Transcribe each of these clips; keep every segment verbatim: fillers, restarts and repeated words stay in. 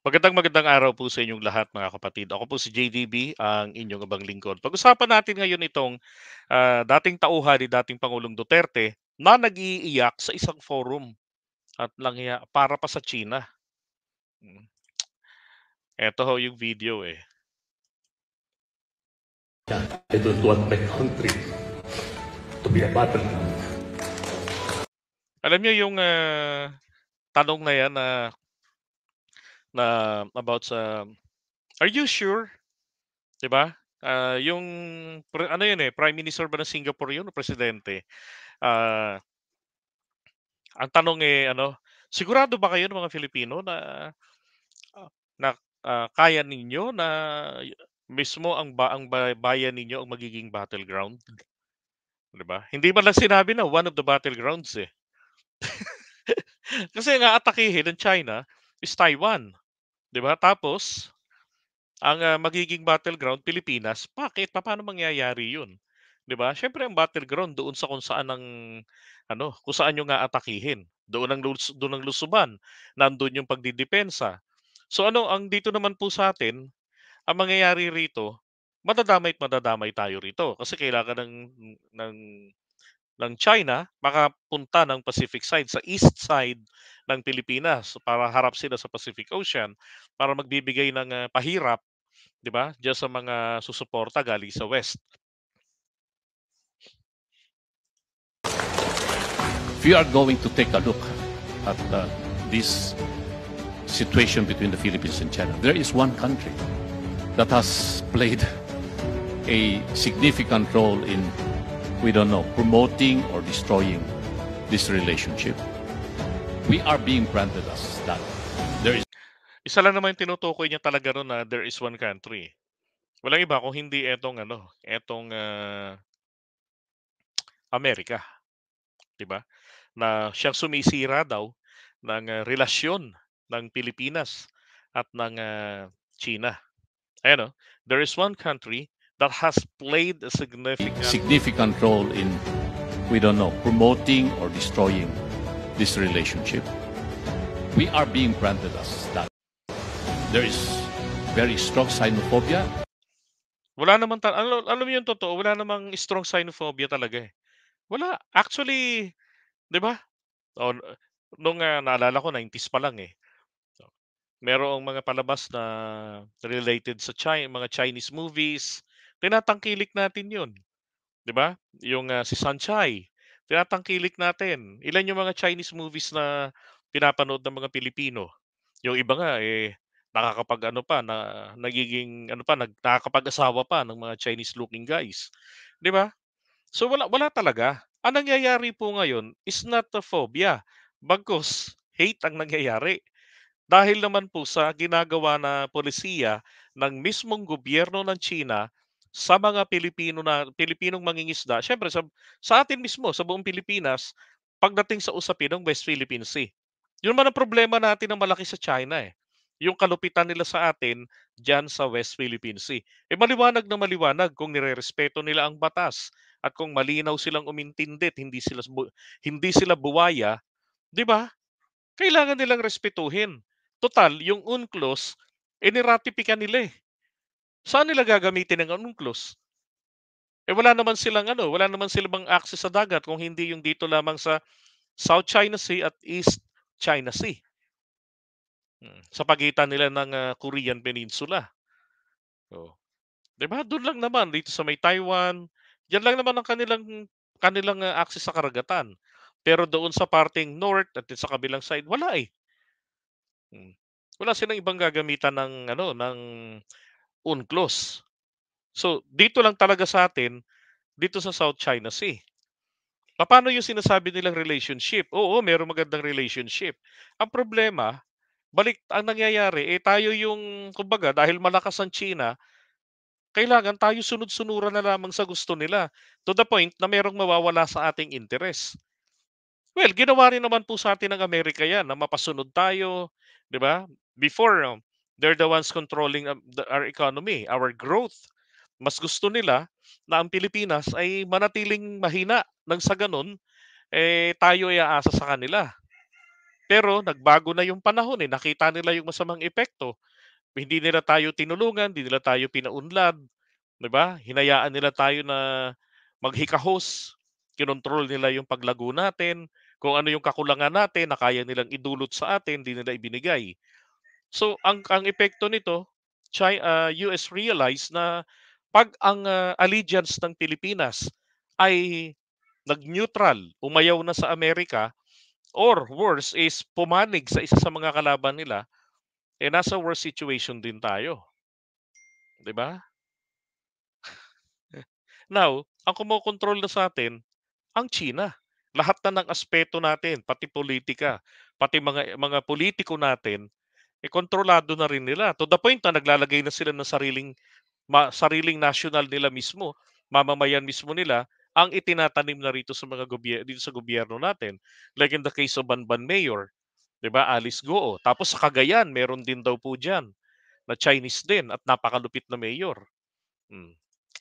Magandang magandang araw po sa inyong lahat mga kapatid. Ako po si J D B, ang inyong abang lingkod. Pag-usapan natin ngayon itong ah, dating tauhan ni dating Pangulong Duterte na nag-iiyak sa isang forum at langya para pa sa China. Mm. Eto ho yung video eh. I don't want my country to be a battleground. Alam niyo yung ah, tanong na yan na, na about sa are you sure? 'Di ba? Ah, yung pre- ano yun eh, Prime Minister ba ng Singapore yun o presidente? Ah, ang tanong eh ano, sigurado ba kayo ng mga Filipino na Ah, na, ah, kaya ninyo na y- mismo ang ba ang ba bayan ninyo ang magiging battleground, 'di ba? Hindi man lang sinabi na one of the battlegrounds, eh. Kasi ang aatakihin ng China is Taiwan, 'di ba? Tapos ang, ah, magiging battleground Pilipinas, bakit? Papaano mangyayari 'yun, 'di ba? Siyempre ang battleground doon sa kung saan ang ano, kung saan niyo nga atakihin. Doon ang lus doon ang lusuban, nandun yung pagdidepensa. So ano, ang dito naman po sa sa'tin ang mangyayari rito, madadamay at madadamay tayo rito kasi kailangan ng ng ng China makapunta ng Pacific side sa east side ng Pilipinas para harap sila sa Pacific Ocean para magbibigay ng ah, pahirap, 'di ba? Diyan sa mga susuporta galing sa west. If you are going to take a look at uh, this situation between the Philippines and China, there is one country that has played a significant role in, we don't know, promoting or destroying this relationship. We are being branded as that. There is Isa lang naman yung tinutukoy niya talaga ron na there is one country. Walang iba kung hindi etong ano, etong ah, Amerika, 'di ba? Na siyang sumisira daw ng, ah, relasyon ng Pilipinas at ng, ah, China. Ayan, oh, there is one country that has played a significant significant role in, we don't know, promoting or destroying this relationship. We are being branded as that. There is very strong xenophobia. wala naman ta alam alam mo yung totoo, wala namang strong xenophobia talaga, eh. Wala. Actually, 'di ba? O nung, ah, naalala ko nineties pa lang, eh. Merong mga palabas na related sa Chi mga Chinese movies, tinatangkilik natin 'yun. 'Di ba? Yung, ah, si Sunshine, tinatangkilik natin. Ilan yung mga Chinese movies na pinapanood ng mga Pilipino. Yung iba nga, eh, nakakapag-ano pa na nagiging ano pa, nag nakakapag-asawa pa ng mga Chinese looking guys, 'di ba? So wala wala talaga. Ang nangyayari po ngayon is not a phobia, bagkus hate ang nangyayari. Dahil naman po sa ginagawa na polisiya ng mismong gobyerno ng China sa mga Pilipino na Pilipinong mangingisda, siyempre sa sa atin mismo, sa buong Pilipinas, pagdating sa usapin ng West Philippine Sea. Yun man ang problema natin ng malaki sa China, eh. Yung kalupitan nila sa atin diyan sa West Philippine Sea. Eh, maliwanag na maliwanag kung nirerespeto nila ang batas at kung malinaw silang umintindi at hindi sila bu hindi sila buwaya, 'di ba? Kailangan nilang respetuhin. Total yung UNCLOS, eh, niratipikan nila, eh. Saan nila gagamitin ang UNCLOS? Eh, wala naman silang ano, wala naman silang access sa dagat kung hindi yung dito lamang sa South China Sea at East China Sea. Mm, sa pagitan nila ng, ah, Korean Peninsula. Oh, 'di ba dun lang naman dito sa may Taiwan, diyan lang naman ang kanilang kanilang, ah, access sa karagatan. Pero doon sa parteng north at sa kabilang side wala, eh. Hmm. Wala silang ibang gagamitan ng ano, ng UNCLOS. So, dito lang talaga sa atin, dito sa South China Sea. Papaano yung sinasabi nilang relationship? Oo, merong magandang relationship. Ang problema, balik ang nangyayari, eh tayo yung, kumbaga, dahil malakas ang China, kailangan tayo sunod-sunuran na lamang sa gusto nila. To the point na merong mawawala sa ating interes. Well, ginawa rin naman po sa atin ng Amerika yan na mapasunod tayo, 'di ba? Before, um, they're the ones controlling um, the, our economy, our growth. Mas gusto nila na ang Pilipinas ay manatiling mahina nang sa ganun, eh tayo ay aasa sa kanila. Pero nagbago na yung panahon, eh, nakita nila yung masamang epekto. Hindi nila tayo tinulungan, hindi nila tayo pinaunlad, 'di ba? Hinayaan nila tayo na maghikahos, kinontrol nila yung paglago natin, kung ano yung kakulangan natin na kaya nilang idulot sa atin, hindi nila ibinigay. So ang ang epekto nito, Chi ah, U S realized na 'pag ang, ah, allegiance ng Pilipinas ay nag-neutral, umayaw na sa Amerika or worse is pumanig sa isa sa mga kalaban nila, eh, nasa worst situation din tayo, 'di ba? Now, ang kumokontrol na sa sa'tin, ang China. Lahat na ng aspeto natin, pati politika, pati mga mga politiko natin, eh, kontrolado na rin nila to the point na naglalagay na sila ng sariling ma sariling national nila mismo, mamamayan mismo nila ang itinatanim na rito sa mga gobye dito sa gobyerno natin. Like in the case of Banban Mayor, 'di ba, Alice Goo. Tapos sa Cagayan meron din daw po diyan na Chinese din at napakalupit na mayor. Hmm,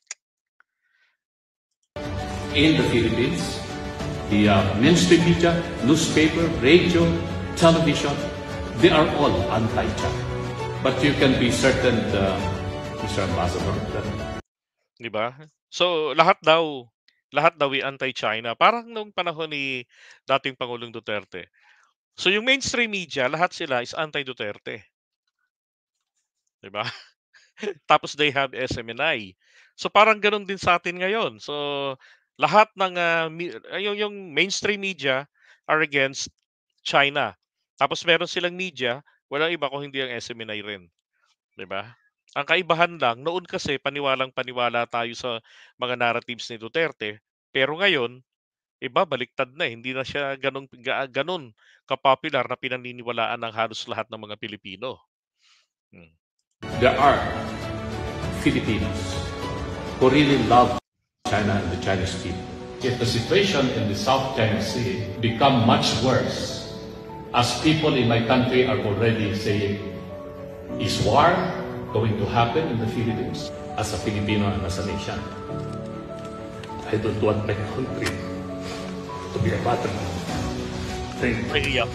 In the Philippines, the uh, mainstream media, newspaper, radio, television, they are all anti-China. But you can be certain, uh, mister Ambassador, that 'di ba? So lahat daw lahat daw ay anti-China, parang nung panahon ni dating Pangulong Duterte. So yung mainstream media, lahat sila is anti-Duterte, 'di ba? Tapos they have S M N I. So parang gano'n din sa atin ngayon. So lahat ng, ah, mi ah, yung yung mainstream media are against China. Tapos meron silang media, walang iba kung hindi ang S M N I rin, 'di ba? Ang kaibahan lang, noon kasi paniwalang-paniwala tayo sa mga narratives ni Duterte, pero ngayon iba baliktad na, eh, hindi na siya gano'n ga gano'n ka-popular na pinaniniwalaan ng halos lahat ng mga Pilipino. Hmm. there are Filipinos who really love China and the Chinese people. If the situation in the South China Sea become much worse, as people in my country are already saying, is war going to happen in the Philippines? As a Filipino and as a nation, I don't want my country to be a battleground. Thank you. Naiiyak.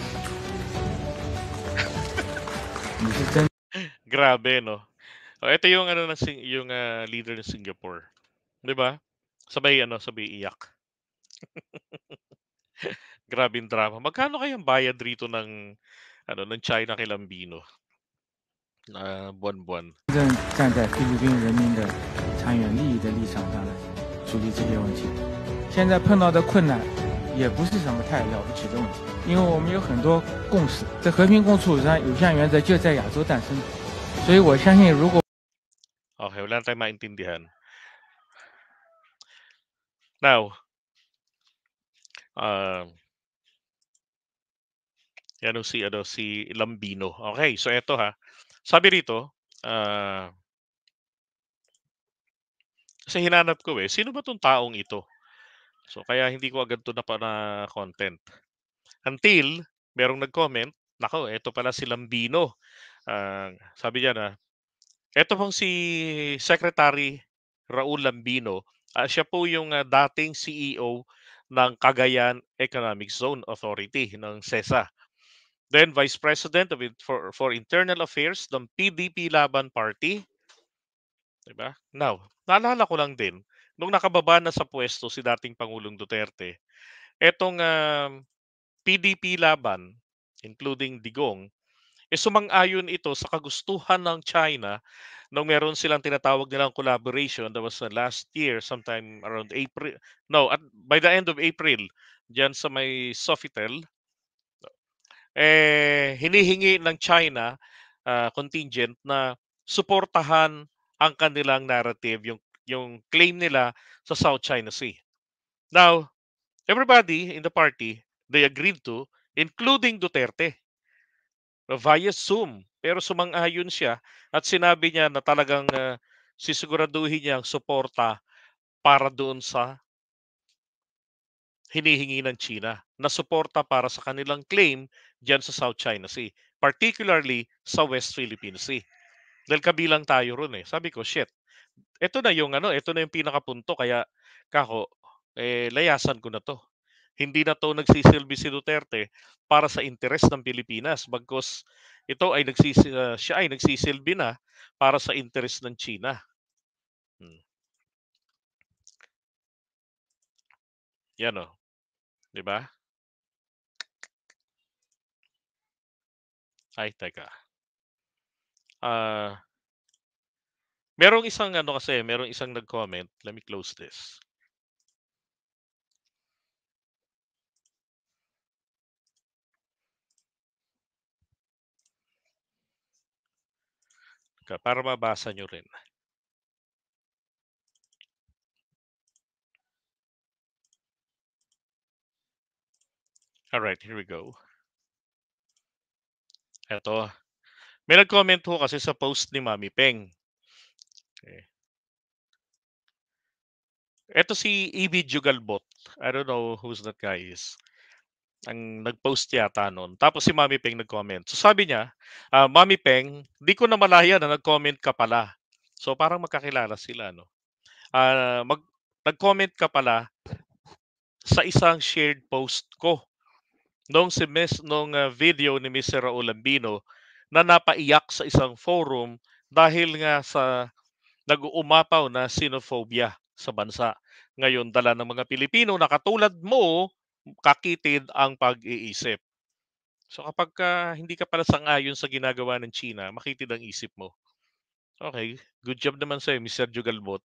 Grabe 'no? Oh, ito yung ano ng sing yung, ah, leader ng Singapore, 'di ba? Sabay ano, sabay iyak. Grabeng drama. Magkano kayang bayad rito ng ano, ng China kay Lambino na buwan-buwan? 真正站在菲律宾人民的长远利益的立场上来处理这些问题。现在碰到的困难也不是什么太了不起的问题，因为我们有很多共识，在和平共处上有项原则就在亚洲诞生的，所以我相信如果 Okay, wala na tayong maintindihan. Now, um, yan yung si ano, si Lambino. Okay, so eto ha, sabi rito, ah, kasi hinanap ko, eh, sino ba 'tong taong ito? So kaya hindi ko agad 'to napa na-content. Until merong nag-comment, naku, eto pala si Lambino. Ah, sabi niya na, eto pong si Secretary Raul Lambino, ah, siya po yung, ah, dating C E O ng Cagayan Economic Zone Authority ng SEZA. Then Vice President of it for for Internal Affairs ng P D P Laban Party, 'di ba? Now, naalala ko lang din, nung nakababa na sa puwesto si dating Pangulong Duterte, etong, um, P D P Laban, including Digong, eh, sumang-ayon ito sa kagustuhan ng China nung meron silang tinatawag nilang collaboration that was, uh, last year sometime around April, no, at by the end of April diyan sa may Sofitel, eh, hinihingi ng China, ah, contingent na suportahan ang kanilang narrative, yung yung claim nila sa South China Sea. Now, everybody in the party, they agreed to, including Duterte, via Zoom. Pero sumang-ayon siya at sinabi niya na talagang, ah, sisiguraduhin niya ang suporta para doon sa hinihingi ng China na suporta para sa kanilang claim diyan sa South China Sea, particularly sa West Philippine Sea. Dahil kabilang tayo ron, eh. Sabi ko, "Shit, eto na yung ano, eto na yung pinakapunto kaya kako, eh, layasan ko na 'to. hindi na 'to nagsisilbi si Duterte para sa interes ng Pilipinas, bagkus ito ay nagsisi ah, siya ay nagsisilbi na para sa interes ng China. Hmm. 'Yan, oh, 'di ba? Ay, teka. Ah, merong isang ano kasi, merong isang nag-comment. Let me close this. Ka para mabasa nyo rin. Alright, here we go. Eto. May nag-comment ho kasi sa post ni Mami Peng. Okay. Eto si E B Jugalbot. I don't know who's that guy is. Ang nag-post yata nun. Tapos si Mami Peng nag-comment. So sabi niya, ah, Mami Peng, di ko na malaya na nag-comment ka pala. So parang magkakilala sila, no? Ah, mag nag-comment ka pala sa isang shared post ko nung si Miss nung ah, video ni Mister Raul Ambino na napaiyak sa isang forum dahil nga sa nag-uumapaw na xenophobia sa bansa. Ngayon, dala ng mga Pilipino na katulad mo, kakitid ang pag-iisip. So kapag ka hindi ka pala sang-ayon sa ginagawa ng China, makitid ang isip mo. Okay, good job naman sa'yo, Mister Jugalbot.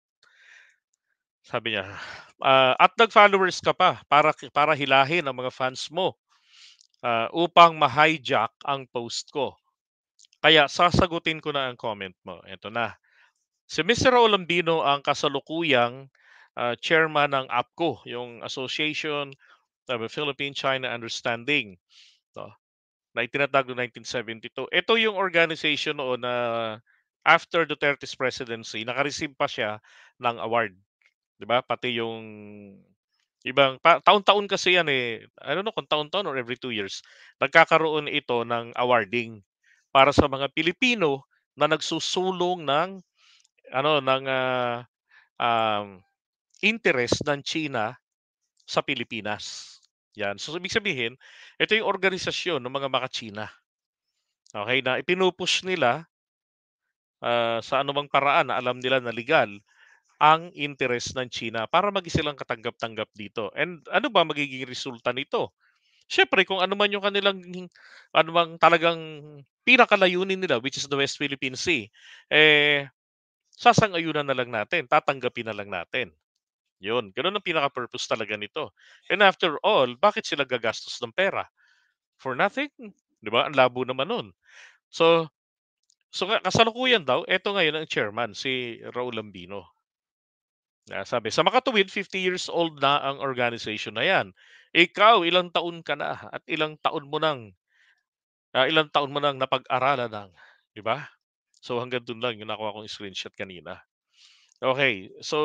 Sabi niya, ah, at nag-followers ka pa para para hilahin ang mga fans mo ah, upang ma-hijack ang post ko. Kaya sasagutin ko na ang comment mo. Ito na. Si Mister Raul Ambino ang kasalukuyang ah, chairman ng A P C O, yung Association of Philippine-China Understanding, no, na itinatag noong nineteen seventy-two. Ito yung organization noon na after Duterte's presidency, naka-receive pa siya ng award. 'Di ba? Pati yung ibang pa, taon-taon kasi yan eh. I don't know kung taon-taon or every two years. Nagkakaroon ito ng awarding para sa mga Pilipino na nagsusulong ng ano ng ah, um, interest ng China sa Pilipinas. Yan. So ibig sabihin, ito yung organisasyon ng mga maka-China. Okay, na ipinupush nila ah, sa anumang paraan na alam nila na legal ang interes ng China para maging silang katanggap-tanggap dito. And ano ba magiging resulta nito? Siyempre kung ano man yung kanilang ano bang talagang pinakalayunin nila, which is the West Philippine Sea, eh sasang-ayunan na lang natin, tatanggapin na lang natin. Yun, gano'n ang pinaka-purpose talaga nito. And after all, bakit sila gagastos ng pera? For nothing, 'di ba? Ang labo naman nun. So, so ka kasalukuyan daw, eto ngayon ang chairman, si Raul Ambino. Ah, sabi, sa makatuwid, fifty years old na ang organization na yan. Ikaw, ilang taon ka na at ilang taon mo nang ah, ilang taon mo nang napag-aralan ng, 'di ba? So hanggang dun lang yung nakuha kong screenshot kanina. Okay, so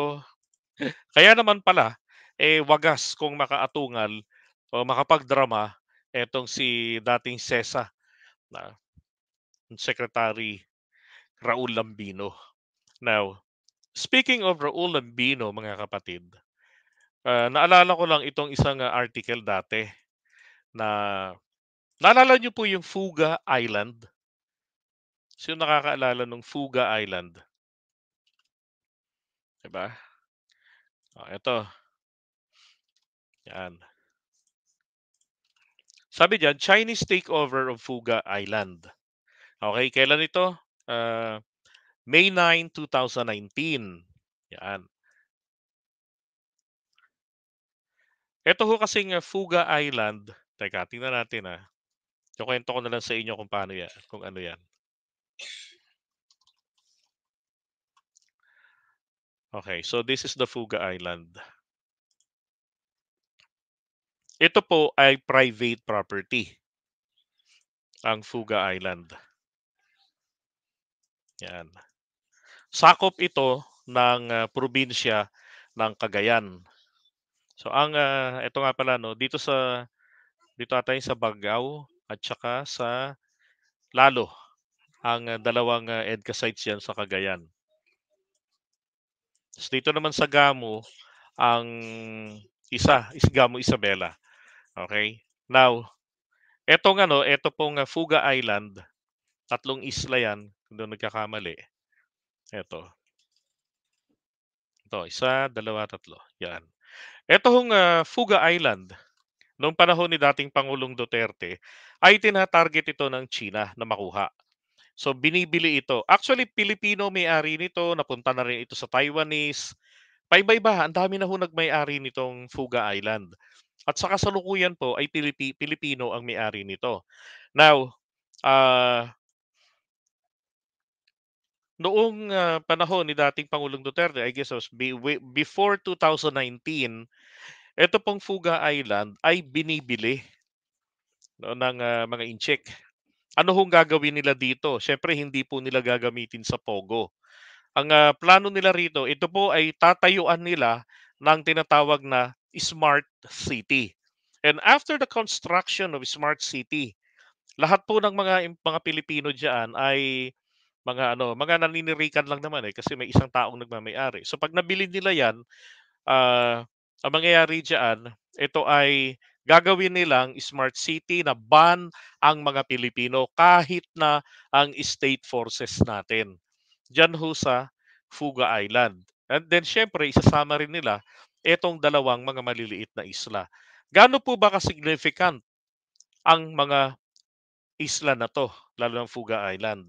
kaya naman pala, eh, wagas kung makaatungal o makapagdrama etong si dating SESA na Secretary Raul Lambino. Now, speaking of Raul Lambino, mga kapatid, ah, naalala ko lang itong isang ah, article dati na naalala niyo po yung Fuga Island? Sino nakakaalala ng Fuga Island? 'Di ba? Oh, ito. Yan. Sabi diyan, Chinese takeover of Fuga Island. Okay, kailan ito? Ah, May nine, twenty nineteen. Yan. Ito ho kasing ah, Fuga Island. Teka, tingnan natin ah. Kukwento ko na lang sa inyo kung paano yan, kung ano yan. Okay, so this is the Fuga Island. Ito po ay private property. Ang Fuga Island. Yan. Sakop ito ng ah, probinsya ng Cagayan. So ang ah, ito nga pala no, dito sa dito ata yung sa Bagao at saka sa Lalo ang ah, dalawang ah, EDCA sites yan sa Cagayan. So dito naman sa Gamo ang Isa, Isgamo Isabela. Okay? Now, etong ano, eto pong ah, Fuga Island, tatlong isla yan, kung doon nagkakamali. Eto. Ito, isa, dalawa, tatlo. Yan. Eto hong ah, Fuga Island, noong panahon ni dating Pangulong Duterte, ay tina-target ito ng China na makuha. So binibili ito. Actually, Pilipino may-ari nito, napunta na rin ito sa Taiwanese. Paiba-iba, ang dami na ho nagmay-ari nitong Fuga Island. At sa kasalukuyan po ay Pilipi Pilipino ang may-ari nito. Now, ah, noong ah, panahon ni dating Pangulong Duterte, I guess it was be- way- before two thousand nineteen, ito pong Fuga Island ay binibili no, ng ah, mga incheck. Ano hong gagawin nila dito? Siyempre, hindi po nila gagamitin sa Pogo. Ang ah, plano nila rito, ito po ay tatayuan nila ng tinatawag na Smart City. And after the construction of Smart City, lahat po ng mga mga Pilipino diyan ay mga ano, mga naninirikan lang naman eh kasi may isang taong nagmamay-ari. So pag nabili nila 'yan, ah, ang mangyayari diyan, ito ay gagawin nilang smart city na ban ang mga Pilipino kahit na ang state forces natin. Diyan ho sa Fuga Island. And then siyempre isasama rin nila etong dalawang mga maliliit na isla. Gaano po ba ka-significant ang mga isla na 'to, lalo ng Fuga Island?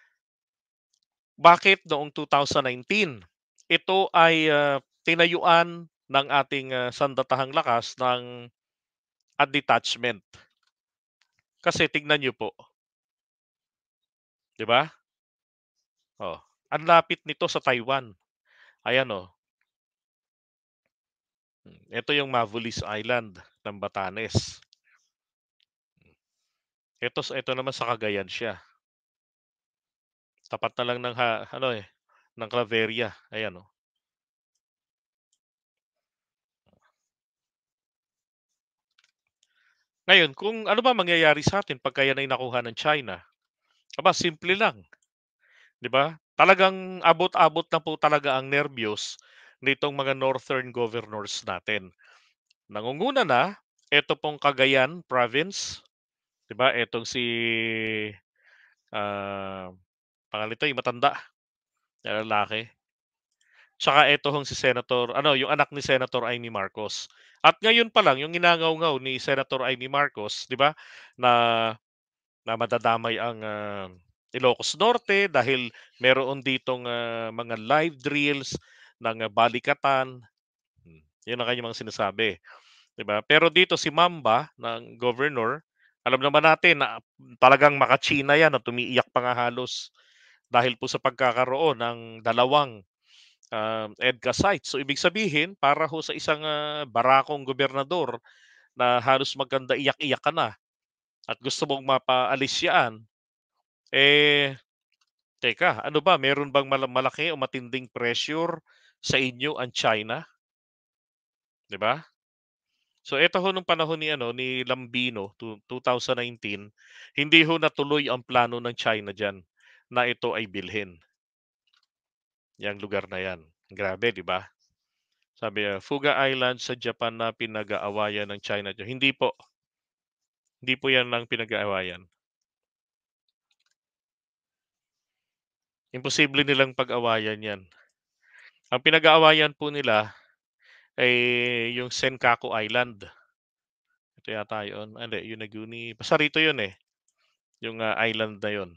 Bakit noong two thousand nineteen ito ay ah, tinayuan ng ating ah, sandatahang lakas ng a detachment? Kasi tignan niyo po, 'di ba? Oh, ang lapit nito sa Taiwan. Ayan oh. Hmm, ito yung Mavulis Island ng Batanes. Ito sa ito naman sa Cagayan siya. Tapat na lang ng ha, ano eh, ng Claveria. Ayan oh. Ngayon, kung ano ba mangyayari sa atin pagka yan ay nakuha ng China? Aba, simple lang. 'Di ba? Talagang abot-abot na po talaga ang nerbiyos nitong mga northern governors natin. Nangunguna na eto pong Cagayan province, 'di ba? Etong si ah, pangalan nito, yung matanda na lalaki. Tsaka eto hong si Senator, ano, yung anak ni Senator Amy Marcos. At ngayon pa lang, yung inangaw-ngaw ni Senator Amy Marcos, 'di ba? Na na madadamay ang ah, Ilocos Norte dahil meron ditong ah, mga live drills ng ah, balikatan. Hmm, yun ang kanyang mga sinasabi, 'di ba? Pero dito si Mamba ng governor, alam naman natin na talagang maka-China 'yan at umiiyak pa nga halos dahil po sa pagkakaroon ng dalawang um, EDCA sites. So ibig sabihin, para ho sa isang ah, barakong gobernador na halos maganda iyak-iyak ka na at gusto mong mapaalis yan, eh, teka, ano ba, meron bang mala- malaki o matinding pressure sa inyo ang China, 'di ba? So ito ho nung panahon ni ano ni Lambino to two thousand nineteen, hindi ho natuloy ang plano ng China diyan na ito ay bilhin, yang lugar na yan. Grabe, 'di ba? Sabi ah, Fuga Island sa Japan na pinag-aawayan ng China diyan. Hindi po, hindi po yan ang pinag-aawayan. Imposible nilang pag-awayan yan. Ang pinag-aawayan po nila ay yung Senkaku Island. Ito yata yun. Ah, hindi, Yonaguni. Basta rito yun eh. Yung ah, island na yun.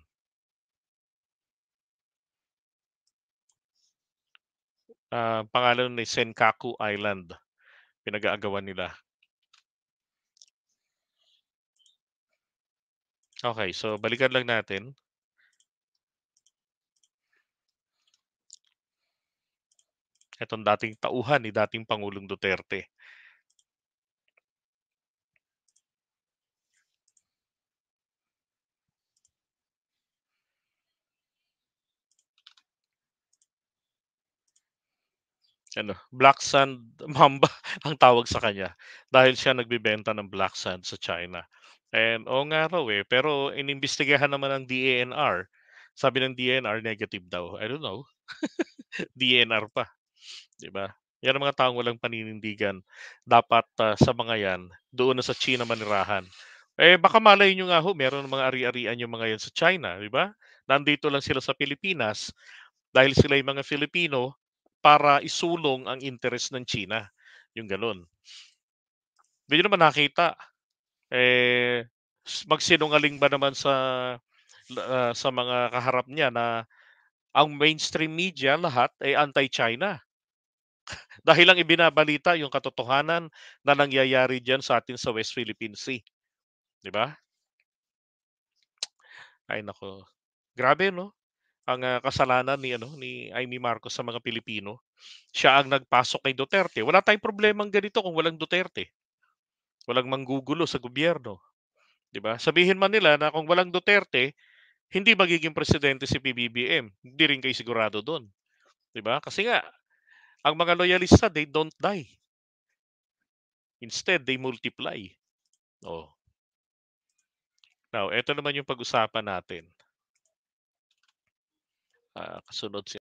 Ah, pangalan ni Senkaku Island. Pinag-aagawan nila. Okay, so balikan lang natin. Itong dating tauhan ni dating Pangulong Duterte. Ano, Black Sand Mamba ang tawag sa kanya dahil siya nagbebenta ng black sand sa China. And oo nga raw eh, pero inimbestigahan naman ng D E N R. Sabi ng D E N R negative daw. I don't know. D E N R pa, 'di ba? Yan ang mga taong walang paninindigan. Dapat, ah, sa mga yan, doon na sa China manirahan. Eh, baka malay nyo nga ho meron mga ari-arian yung mga yan sa China, 'di ba? Nandito lang sila sa Pilipinas dahil sila yung mga Filipino para isulong ang interes ng China, yung gano'n. Hindi niyo naman nakita, eh, s magsinungaling ba naman sa ah, sa mga kaharap niya na ang mainstream media lahat ay anti-China. Dahil lang ibinabalita yung katotohanan na nangyayari diyan sa atin sa West Philippine Sea, 'di ba? Ay naku, grabe 'no, ang, ah, kasalanan ni ano, ni Amy Marcos sa mga Pilipino. Siya ang nagpasok kay Duterte. Wala tayong problemang ganito kung walang Duterte. Walang manggugulo sa gobyerno, 'di ba? Sabihin man nila na kung walang Duterte, hindi magiging presidente si P B B M. Hindi rin kayo sigurado do'n, 'di ba? Kasi nga ang mga loyalista, they don't die. Instead, they multiply. Oh. Now, eto naman yung pag-usapan natin. Ah, kasunod si